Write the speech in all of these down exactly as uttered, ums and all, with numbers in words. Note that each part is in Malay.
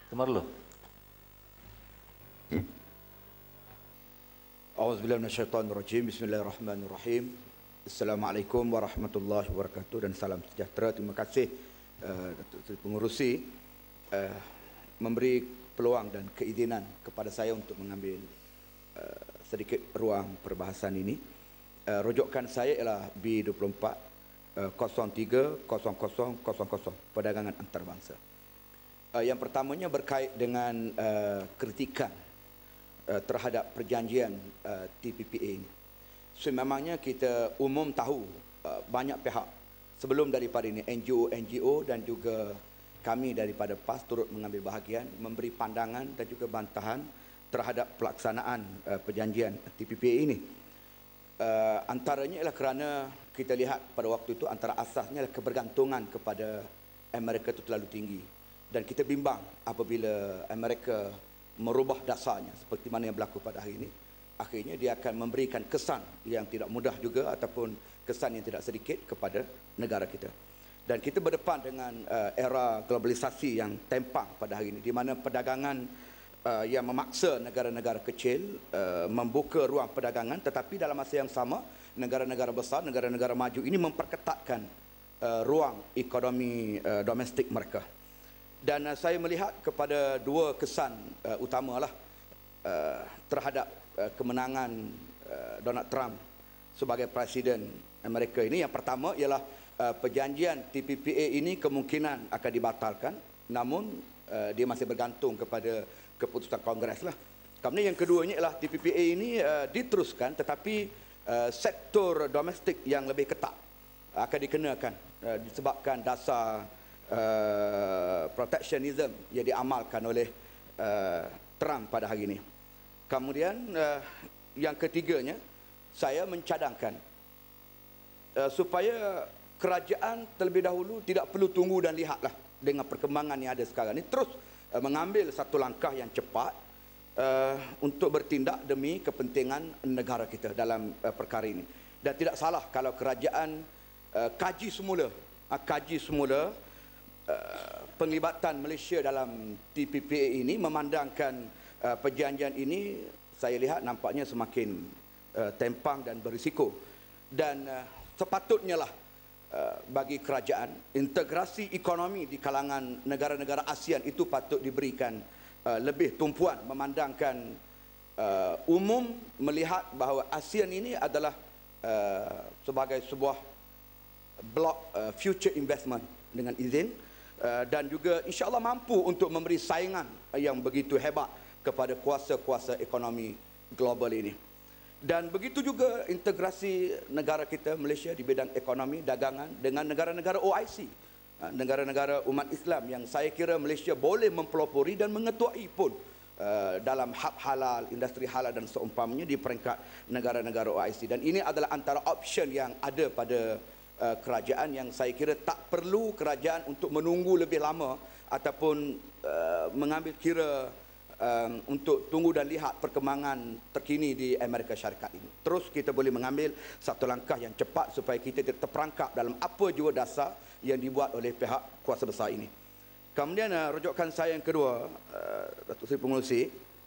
Temerloh. A'udzubillahi minasyaitonirrajim. Bismillahirrahmanirrahim. Assalamualaikum warahmatullahi wabarakatuh dan salam sejahtera. Terima kasih uh, Datuk Seri Pengerusi uh, memberi peluang dan keizinan kepada saya untuk mengambil uh, sedikit ruang perbahasan ini. Uh, rujukan saya ialah B dua puluh empat kosong tiga kosong kosong kosong kosong perdagangan antarabangsa. Uh, yang pertamanya berkait dengan uh, kritikan uh, terhadap perjanjian uh, T P P A ini. So memangnya kita umum tahu uh, banyak pihak sebelum daripada ini N G O N G O dan juga kami daripada P A S turut mengambil bahagian memberi pandangan dan juga bantahan terhadap pelaksanaan uh, perjanjian T P P A ini. Uh, antaranya ialah kerana kita lihat pada waktu itu antara asasnya adalah kebergantungan kepada Amerika itu terlalu tinggi. Dan kita bimbang apabila Amerika merubah dasarnya seperti mana yang berlaku pada hari ini. Akhirnya dia akan memberikan kesan yang tidak mudah juga ataupun kesan yang tidak sedikit kepada negara kita. Dan kita berdepan dengan uh, era globalisasi yang tempang pada hari ini, di mana perdagangan uh, yang memaksa negara-negara kecil uh, membuka ruang perdagangan, tetapi dalam masa yang sama negara-negara besar, negara-negara maju ini memperketatkan uh, ruang ekonomi uh, domestik mereka. Dan uh, saya melihat kepada dua kesan uh, utamalah uh, terhadap uh, kemenangan uh, Donald Trump sebagai Presiden Amerika ini. Yang pertama ialah uh, perjanjian T P P A ini kemungkinan akan dibatalkan, namun uh, dia masih bergantung kepada keputusan Kongres lah. Kemudian yang keduanya ialah T P P A ini uh, diteruskan, tetapi uh, sektor domestik yang lebih ketat akan dikenakan uh, disebabkan dasar Uh, protectionism yang diamalkan oleh uh, Trump pada hari ini. Kemudian uh, yang ketiganya, saya mencadangkan uh, supaya kerajaan terlebih dahulu tidak perlu tunggu dan lihatlah dengan perkembangan yang ada sekarang ini, terus uh, mengambil satu langkah yang cepat uh, untuk bertindak demi kepentingan negara kita dalam uh, perkara ini. Dan tidak salah kalau kerajaan uh, kaji semula, uh, kaji semula Uh, penglibatan Malaysia dalam T P P A ini, memandangkan uh, perjanjian ini saya lihat nampaknya semakin uh, tempang dan berisiko. Dan uh, sepatutnya lah uh, bagi kerajaan integrasi ekonomi di kalangan negara-negara ASEAN itu patut diberikan uh, lebih tumpuan, memandangkan uh, umum melihat bahawa ASEAN ini adalah uh, sebagai sebuah blok uh, future investment dengan izin. Uh, dan juga insya-Allah mampu untuk memberi saingan yang begitu hebat kepada kuasa-kuasa ekonomi global ini. Dan begitu juga integrasi negara kita Malaysia di bidang ekonomi, dagangan dengan negara-negara O I C, uh, negara-negara umat Islam yang saya kira Malaysia boleh mempelopori dan mengetuai pun uh, dalam hub halal, industri halal dan seumpamanya di peringkat negara-negara O I C. Dan ini adalah antara option yang ada pada Uh, kerajaan, yang saya kira tak perlu kerajaan untuk menunggu lebih lama ataupun uh, mengambil kira um, untuk tunggu dan lihat perkembangan terkini di Amerika Syarikat ini. Terus kita boleh mengambil satu langkah yang cepat supaya kita tidak terperangkap dalam apa jua dasar yang dibuat oleh pihak kuasa besar ini. Kemudian uh, rujukan saya yang kedua, uh, Datuk Seri Pengerusi,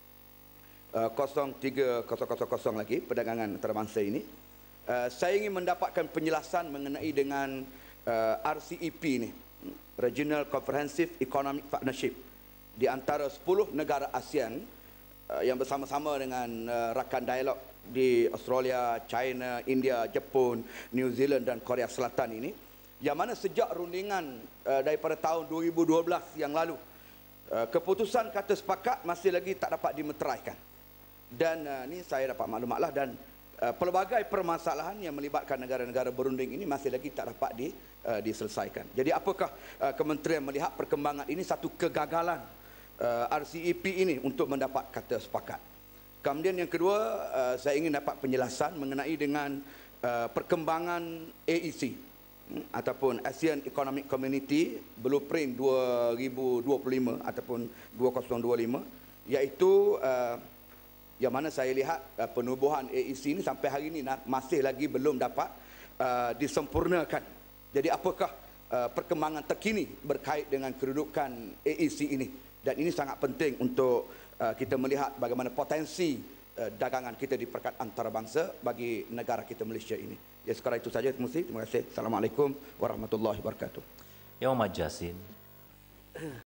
uh, kosong tiga kosong kosong kosong lagi perdagangan antarabangsa ini. Uh, saya ingin mendapatkan penjelasan mengenai dengan uh, R C E P ini, Regional Comprehensive Economic Partnership, di antara sepuluh negara ASEAN uh, yang bersama-sama dengan uh, rakan dialog di Australia, China, India, Jepun, New Zealand dan Korea Selatan ini, yang mana sejak rundingan uh, daripada tahun dua ribu dua belas yang lalu, uh, keputusan kata sepakat masih lagi tak dapat dimeteraikan. Dan uh, ini saya dapat maklumatlah, dan Uh, pelbagai permasalahan yang melibatkan negara-negara berunding ini masih lagi tak dapat di, uh, diselesaikan. Jadi apakah uh, kementerian melihat perkembangan ini satu kegagalan uh, R C E P ini untuk mendapat kata sepakat? Kemudian yang kedua, uh, saya ingin dapat penjelasan mengenai dengan uh, perkembangan A E C hmm, ataupun ASEAN Economic Community Blueprint dua ribu dua puluh lima ataupun dua ribu dua puluh lima, iaitu uh, yang mana saya lihat uh, penubuhan A E C ini sampai hari ini nah, masih lagi belum dapat uh, disempurnakan. Jadi apakah uh, perkembangan terkini berkait dengan kedudukan A E C ini Dan ini sangat penting untuk uh, kita melihat bagaimana potensi uh, dagangan kita di peringkat antarabangsa bagi negara kita Malaysia ini. Ya, sekarang itu saja. Terima kasih. Terima kasih. Assalamualaikum warahmatullahi wabarakatuh. Ya Muhammad Jasin.